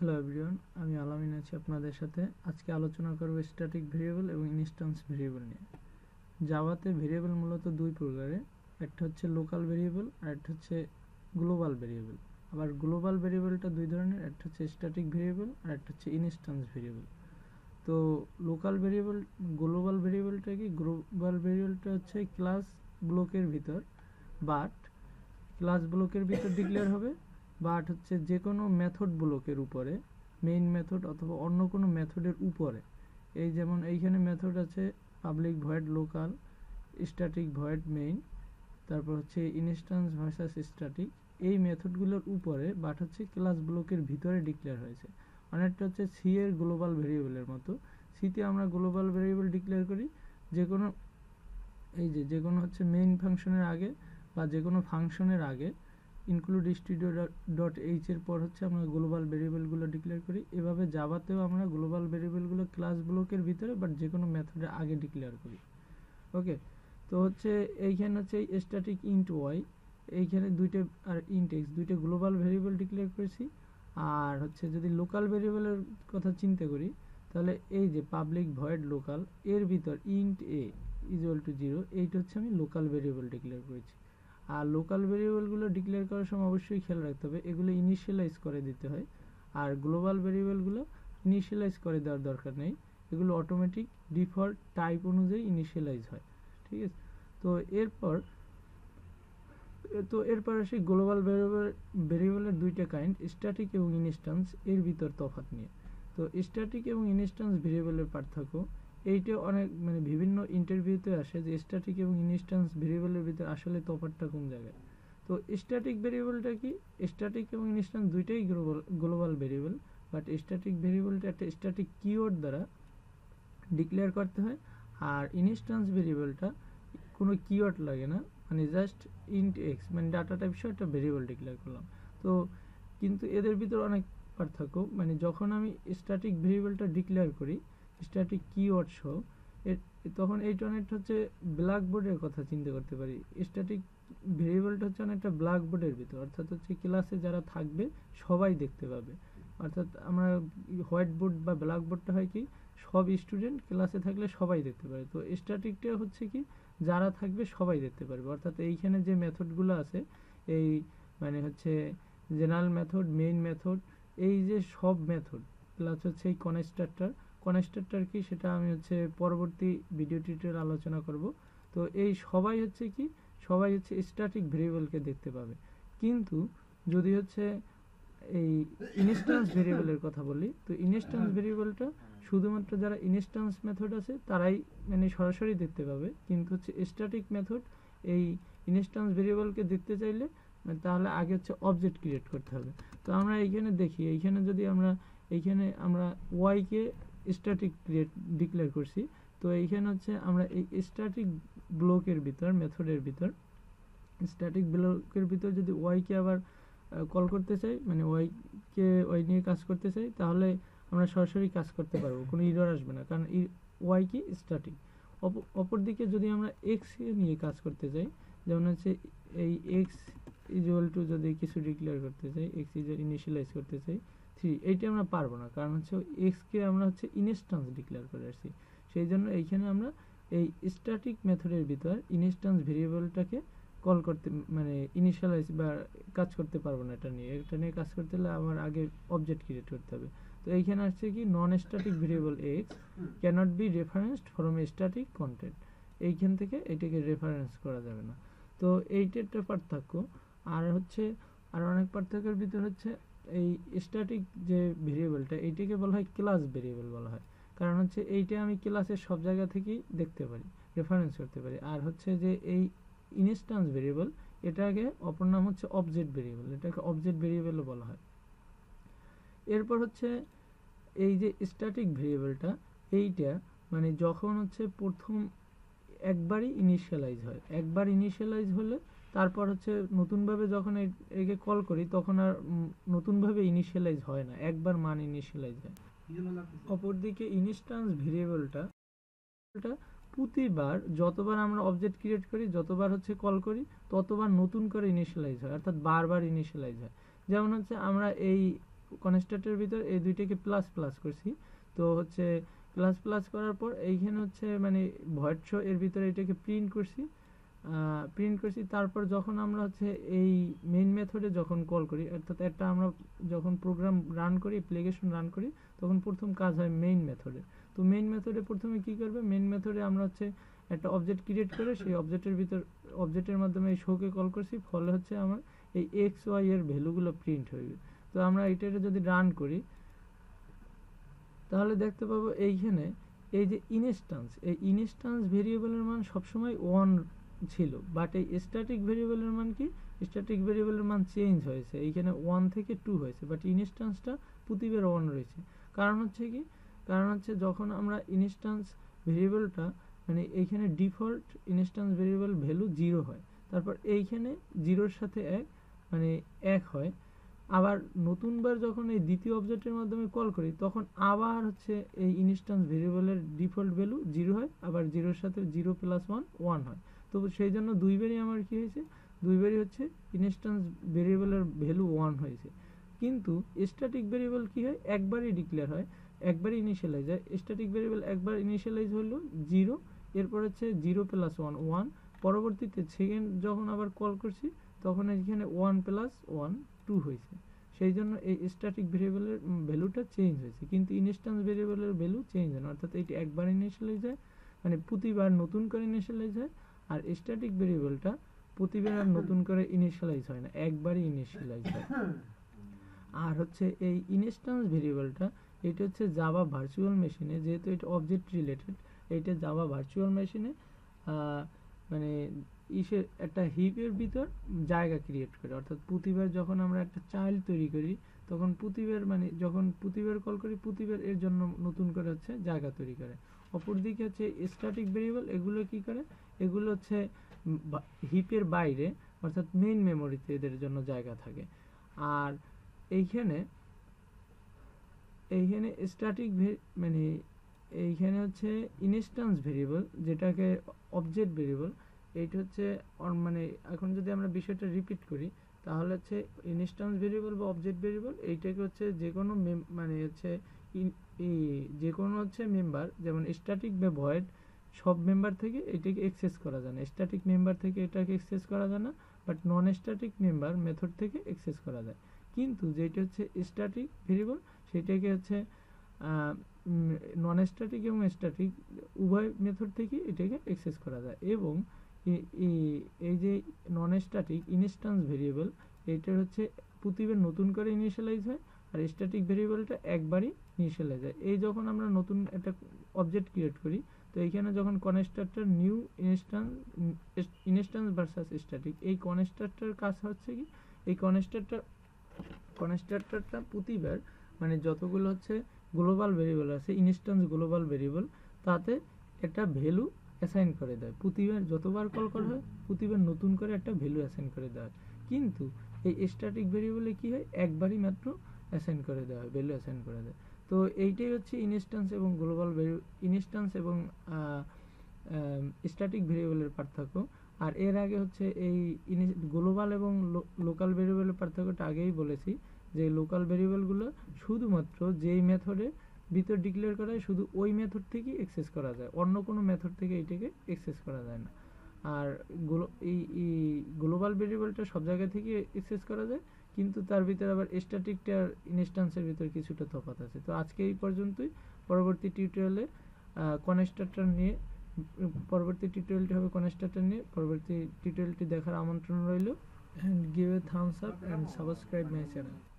Hello everyone, আমি আলামিন আছি আপনাদের সাথে। আজকে আলোচনা করব স্ট্যাটিক ভেরিয়েবল এবং ইনস্ট্যান্স ভেরিয়েবল নিয়ে। জাভাতে ভেরিয়েবল মূলত দুই প্রকারের, একটা হচ্ছে লোকাল ভেরিয়েবল আর একটা হচ্ছে গ্লোবাল ভেরিয়েবল। আবার গ্লোবাল ভেরিয়েবলটা দুই ধরনের, একটা হচ্ছে স্ট্যাটিক ভেরিয়েবল আর একটা হচ্ছে ইনস্ট্যান্স ভেরিয়েবল। তো লোকাল ভেরিয়েবল, গ্লোবাল ভেরিয়েবলটা কি? গ্লোবাল ভেরিয়েবলটা হচ্ছে ক্লাস ব্লকের ভিতর, বাট ক্লাস ব্লকের ভিতর ডিক্লেয়ার হবে, বাট হচ্ছে যে কোনো মেথড ব্লকের উপরে, মেইন মেথড অথবা অন্য কোনো মেথডের উপরে। এই যেমন এইখানে মেথড আছে public void local, static void main, তারপর হচ্ছে ইনস্ট্যান্স ভার্সাস স্ট্যাটিক। এই মেথডগুলোর উপরে, বাট হচ্ছে ক্লাস ব্লকের ভিতরে ডিক্লেয়ার হয়েছে। অনেকটা হচ্ছে সি এর গ্লোবাল ভেরিয়েবলের মতো। সিতে আমরা গ্লোবাল ভেরিয়েবল ডিক্লেয়ার করি যে কোনো, এই যে কোনো হচ্ছে মেইন ফাংশনের আগে বা যে কোনো ফাংশনের আগে ইনক্লুড স্টুডিও ডট এইচ এর পর হচ্ছে আমরা গ্লোবাল ভেরিয়েবলগুলো ডিক্লেয়ার করি। এভাবে জাভাতেও আমরা গ্লোবাল ভেরিয়েবলগুলো ক্লাস ব্লকের ভিতরে বাট যে কোনো মেথডের আগে ডিক্লেয়ার করি। ওকে, তো হচ্ছে এইখানে হচ্ছে স্ট্যাটিক ইন্ট ওয়াই, এইখানে দুইটা, আর ইন্ট এক্স, দুইটা গ্লোবাল ভেরিয়েবল ডিক্লেয়ার করেছি। আর হচ্ছে যদি লোকাল ভেরিয়েবলের কথা চিন্তা করি, তাহলে এই যে পাবলিক ভয়েড লোকাল, এর ভিতর ইন্ট এ ইকুয়াল টু 0, এইটা হচ্ছে আমি লোকাল ভেরিয়েবল ডিক্লেয়ার করেছি। আর লোকাল ভেরিয়েবলগুলো ডিক্লেয়ার করার সময় অবশ্যই খেয়াল রাখতে হবে এগুলো ইনিশিয়ালাইজ করে দিতে হয়। আর গ্লোবাল ভেরিয়েবলগুলো ইনিশিয়ালাইজ করে দেওয়ার দরকার নেই, এগুলো অটোমেটিক ডিফল্ট টাইপ অনুযায়ী ইনিশিয়ালাইজ হয়। ঠিক আছে, তো এরপর আসি গ্লোবাল ভেরিয়েবলের দুইটা কাইন্ড, স্ট্যাটিক এবং ইনস্ট্যান্স, এর ভিতর তফাৎ নিয়ে। তো স্ট্যাটিক এবং ইনস্ট্যান্স ভেরিয়েবলের পার্থক্য, এইটা অনেক বিভিন্ন ইন্টারভিউতে আসে যে স্ট্যাটিক এবং ইনস্ট্যান্স ভেরিয়েবলের ভিতর আসলে তফাৎটা কোন জায়গায়। তো স্ট্যাটিক ভেরিয়েবলটা কি? স্ট্যাটিক এবং ইনস্ট্যান্স দুইটাই গ্লোবাল ভেরিয়েবল, বাট স্ট্যাটিক ভেরিয়েবলটা একটা স্ট্যাটিক কিওয়ার্ড দ্বারা ডিক্লেয়ার করতে হয়। আর ইনস্ট্যান্স ভেরিয়েবলটা কোনো কিওয়ার্ড লাগে না, মানে জাস্ট ইন্ট এক্স, মানে ডাটা টাইপ সহ একটা ভেরিয়েবল ডিক্লেয়ার করলাম। তো কিন্তু এদের ভিতর অনেক পার্থক্য, মানে যখন আমি স্ট্যাটিক ভেরিয়েবলটা ডিক্লেয়ার করি স্ট্যাটিক কিওয়ার্ড সহ, তখন এইটা অনেকটা হচ্ছে ব্ল্যাকবোর্ডের কথা চিন্তা করতে পারি। স্ট্যাটিক ভেরিয়েবলটা হচ্ছে অনেকটা ব্ল্যাকবোর্ডের ভিতর, অর্থাৎ হচ্ছে ক্লাসে যারা থাকবে সবাই দেখতে পাবে। অর্থাৎ আমরা হোয়াইট বোর্ড বা ব্ল্যাকবোর্ডটা হয় কি, সব স্টুডেন্ট ক্লাসে থাকলে সবাই দেখতে পারে। তো স্ট্যাটিকটা হচ্ছে কি, যারা থাকবে সবাই দেখতে পারবে। অর্থাৎ এইখানে যে মেথডগুলো আছে, এই মানে হচ্ছে জেনারেল মেথড, মেইন মেথড, এই যে সব মেথড প্লাস হচ্ছে এই কনস্ট্রাক্টর কি, সেটা আমি হচ্ছে পরবর্তী ভিডিও টিউটোরিয়াল আলোচনা করব। তো এই সবাই হচ্ছে কি, সবাই হচ্ছে স্ট্যাটিক ভেরিয়েবলকে দেখতে পাবে। কিন্তু যদি হচ্ছে এই ইনস্ট্যান্স ভেরিয়েবলের কথা বলি, তো ইনস্ট্যান্স ভেরিয়েবলটা শুধুমাত্র যারা ইনস্ট্যান্স মেথড আছে তারাই মানে সরাসরি দেখতে পাবে। কিন্তু হচ্ছে স্ট্যাটিক মেথড এই ইনস্ট্যান্স ভেরিয়েবলকে দেখতে চাইলে তাহলে আগে হচ্ছে অবজেক্ট ক্রিয়েট করতে হবে। তো আমরা এইখানে দেখি, এইখানে যদি এইখানে আমরা ওয়াইকে স্ট্যাটিক ডিক্লেয়ার করছি। তো এইখানে হচ্ছে আমরা এই স্ট্যাটিক ব্লকের ভিতর, মেথডের ভিতর, স্ট্যাটিক ব্লকের ভিতর যদি ওয়াইকে আবার কল করতে চাই, মানে ওয়াই নিয়ে কাজ করতে চাই, তাহলে আমরা সরাসরি কাজ করতে পারবো, কোনো এরর আসবে না, কারণ ওয়াই কি স্ট্যাটিক। অপরদিকে যদি আমরা এক্স নিয়ে কাজ করতে চাই, যেমন হচ্ছে এই এক্স ইকুয়াল টু যদি কিছু ডিক্লেয়ার করতে চাই, এক্স ইনিশিয়ালাইজ করতে চাই 3, এইটা আমরা পারবো না, কারণ হচ্ছে এক্সকে আমরা হচ্ছে ইনস্ট্যান্স ডিক্লেয়ার করে আসছি। সেই জন্য এইখানে আমরা এই স্ট্যাটিক মেথডের ভিতর ইনস্ট্যান্স ভেরিয়েবলটাকে কল করতে, মানে ইনিশিয়ালাইজ বা কাজ করতে পারবো না। এটা নিয়ে কাজ করতে হলে আমার আগে অবজেক্ট ক্রিয়েট করতে হবে। তো এইখানে আসছে কি, non static variable x can't be referenced from a static content, এইখান থেকে এটাকে রেফারেন্স করা যাবে না। তো এইটা একটা পার্থক্য। আর হচ্ছে আর অনেক পার্থক্যের ভিতর হচ্ছে এই স্ট্যাটিক যে ভেরিয়েবলটা, এইটাকে বলা হয় ক্লাস ভেরিয়েবল বলা হয়, কারণ হচ্ছে এইটা আমি ক্লাসের সব জায়গা থেকেই দেখতে পারি, রেফারেন্স করতে পারি। আর হচ্ছে যে এই ইনস্ট্যান্স ভেরিয়েবল, এটাকে অপর নাম হচ্ছে অবজেক্ট ভেরিয়েবল, এটাকে অবজেক্ট ভেরিয়েবলও বলা হয়। এরপর হচ্ছে এই যে স্ট্যাটিক ভেরিয়েবলটা, এইটা মানে যখন হচ্ছে প্রথম একবারই ইনিশিয়ালাইজ হয়, একবার ইনিশিয়ালাইজ হলে তারপর হচ্ছে নতুনভাবে যখন একে কল করি তখন আর নতুনভাবে ইনিশিয়ালাইজ হয় না, একবার মান ইনিশিয়ালাইজ হয়। অপরদিকে ইনস্ট্যান্স ভেরিয়েবলটা প্রতিবার যতবার আমরা অবজেক্ট ক্রিয়েট করি, যতবার হচ্ছে কল করি, ততবার নতুন করে ইনিশিয়ালাইজ হয়, অর্থাৎ বারবার ইনিশিয়ালাইজ হয়। যেমন হচ্ছে আমরা এই কনস্ট্রাক্টরের ভিতর এই দুইটাকে প্লাস প্লাস করছি। তো হচ্ছে প্লাস প্লাস করার পর এইখানে হচ্ছে মানে ভয়েড শো এর ভিতরে এটাকে প্রিন্ট করছি। তারপর যখন আমরা হচ্ছে এই মেইন মেথডে যখন কল করি, অর্থাৎ একটা আমরা যখন প্রোগ্রাম রান করি, অ্যাপ্লিকেশন রান করি, তখন প্রথম কাজ হয় মেইন মেথডে। তো মেইন মেথডে প্রথমে কি করবে, মেইন মেথডে আমরা হচ্ছে একটা অবজেক্ট ক্রিয়েট করে সেই অবজেক্টের মাধ্যমে এই শোকে কল করছি, ফলে হচ্ছে আমার এই এক্স ওয়াই এর ভ্যালুগুলো প্রিন্ট হইবে। তো আমরা এটা যদি রান করি তাহলে দেখতে পাবো এইখানে এই যে ইনস্ট্যান্স ভেরিয়েবলের মান সবসময় 1 ছিল, বাট এই স্ট্যাটিক ভেরিয়েবলের মান কি, স্ট্যাটিক ভেরিয়েবলের মান চেঞ্জ হয়েছে, এইখানে 1 থেকে 2 হয়েছে, বাট ইনস্ট্যান্সটা প্রতিবার 1 রয়েছে। কারণ হচ্ছে কি, কারণ হচ্ছে যখন আমরা ইনস্ট্যান্স ভেরিয়েবলটা মানে এইখানে ডিফল্ট ইনস্ট্যান্স ভেরিয়েবল ভ্যালু 0 হয়, তারপর এইখানে 0-র সাথে 1 মানে 1 হয়, আবার নতুনবার যখন এই দ্বিতীয় অবজেক্টের মাধ্যমে কল করি তখন আবার হচ্ছে এই ইনস্ট্যান্স ভেরিয়েবলের ডিফল্ট ভ্যালু 0 হয়, আবার 0-র সাথে 0 + 1 1 হয়। তো সেই জন্য দুইবারই আমার কি হয়েছে, দুইবারই হচ্ছে ইনস্ট্যান্স ভেরিয়েবলের ভ্যালু 1 হয়েছে। কিন্তু স্ট্যাটিক ভেরিয়েবল কি হয়, একবারই ডিক্লেয়ার হয়, একবারই ইনিশিয়ালাইজ হয়। স্ট্যাটিক ভেরিয়েবল একবার ইনিশিয়ালাইজ হলো 0, এরপর হচ্ছে 0 + 1 1, পরবর্তীতে সেকেন্ড যখন আবার কল করছি তখন এখানে 1 + 1 2 হয়েছে। সেই জন্য এই স্ট্যাটিক ভেরিয়েবলের ভ্যালুটা চেঞ্জ হয়েছে, কিন্তু ইনস্ট্যান্স ভেরিয়েবলের ভ্যালু চেঞ্জ হয় না, অর্থাৎ এটি একবার ইনিশিয়ালাইজ হয়, মানে প্রতিবার নতুন করে ইনিশিয়ালাইজ হয়, আর স্ট্যাটিক ভেরিয়েবলটা প্রতিবার আর নতুন করে ইনিশিয়ালাইজ হয় না, একবারই ইনিশিয়ালাইজ হয়। আর হচ্ছে এই ইনস্ট্যান্স ভেরিয়েবলটা এটা হচ্ছে জাভা ভার্চুয়াল মেশিনে, যেহেতু এটা অবজেক্ট রিলেটেড, এটা জাভা ভার্চুয়াল মেশিনে মানে একটা হিপের ভিতর জায়গা ক্রিয়েট করে, অর্থাৎ প্রতিবার যখন আমরা একটা চাইল্ড তৈরি করি তখন প্রতিবার মানে যখন প্রতিবার কল করি প্রতিবার এর জন্য নতুন করে হচ্ছে জায়গা তৈরি করে। অপরদিকে হচ্ছে স্ট্যাটিক ভেরিয়েবল, এগুলো কি করে, এগুলো হচ্ছে হিপের বাইরে অর্থাৎ মেইন মেমোরিতে এদের জন্য জায়গা থাকে। আর এইখানে স্ট্যাটিক মানে এইখানে হচ্ছে ইনস্ট্যান্স ভেরিয়েবল, যেটাকে অবজেক্ট ভেরিয়েবল, এইটা হচ্ছে মানে এখন যদি আমরা বিষয়টা রিপিট করি তাহলে হচ্ছে ইনস্ট্যান্স ভেরিয়েবল বা অবজেক্ট ভেরিয়েবল এইটাকে হচ্ছে যে কোনো মানে হচ্ছে যে কোনো হচ্ছে মেম্বার, যেমন স্ট্যাটিক বা ভয়েড, সব মেম্বার থেকে এটাকে অ্যাক্সেস করা যায় না, স্ট্যাটিক মেম্বার থেকে এটাকে অ্যাক্সেস করা যায় না, but non static member method থেকে অ্যাক্সেস করা যায়। কিন্তু যেটা হচ্ছে স্ট্যাটিক ভেরিয়েবল সেটাকে হচ্ছে নন স্ট্যাটিক এবং স্ট্যাটিক উভয় মেথড থেকে এটাকে অ্যাক্সেস করা যায়। এবং এই যে নন স্ট্যাটিক ইনস্ট্যান্স ভেরিয়েবল, এটার হচ্ছে প্রতিবার নতুন করে ইনিশিয়ালাইজ হয়, আর স্ট্যাটিক ভেরিয়েবলটা একবারই ইনিশিয়ালাইজ হয়। এই যখন আমরা নতুন একটা অবজেক্ট ক্রিয়েট করি তো এইখানে যখন constructor new instance versus static, এই কনস্ট্রাক্টর কাজ হচ্ছে কি, এই কনস্ট্রাক্টরটা প্রতিবার মানে যতগুলো হচ্ছে গ্লোবাল ভেরিয়েবল আছে, ইনস্ট্যান্স গ্লোবাল ভেরিয়েবল, তাতে একটা ভ্যালু অ্যাসাইন করে দেয়, প্রতিবার যতবার কল করা হয় প্রতিবার নতুন করে একটা ভ্যালু অ্যাসাইন করে দেওয়া হয়। কিন্তু এই স্ট্যাটিক ভেরিয়েবলে কি হয়, একবারই মাত্র অ্যাসাইন করে দেওয়া হয়, ভ্যালু অ্যাসাইন করে দেয়। তো এইটাই হচ্ছে ইনস্ট্যান্স এবং গ্লোবাল ইনস্ট্যান্স এবং স্ট্যাটিক ভেরিয়েবলের পার্থক্য। আর এর আগে হচ্ছে এই গ্লোবাল এবং লোকাল ভেরিয়েবলের পার্থক্যটা আগেই বলেছি, যে লোকাল ভেরিয়েবলগুলো শুধুমাত্র যেই মেথডে ভিতর ডিক্লেয়ার করা হয় শুধু ওই মেথড থেকেই অ্যাক্সেস করা যায়, অন্য কোনো মেথড থেকে এইটাকে অ্যাক্সেস করা যায় না। আর এই গ্লোবাল ভেরিয়েবলটা সব জায়গা থেকে অ্যাক্সেস করা যায়, কিন্তু তার ভিতরে আবার স্ট্যাটিকটা আর ইনস্ট্যান্সের ভিতর কিছুটা তফাৎ আছে। তো আজকে এই পর্যন্তই, পরবর্তী টিউটোরিয়ালে কনস্ট্রাক্টর নিয়ে পরবর্তী টিউটোরিয়ালটি দেখার আমন্ত্রণ রইল। and give a thumbs up and subscribe my channel.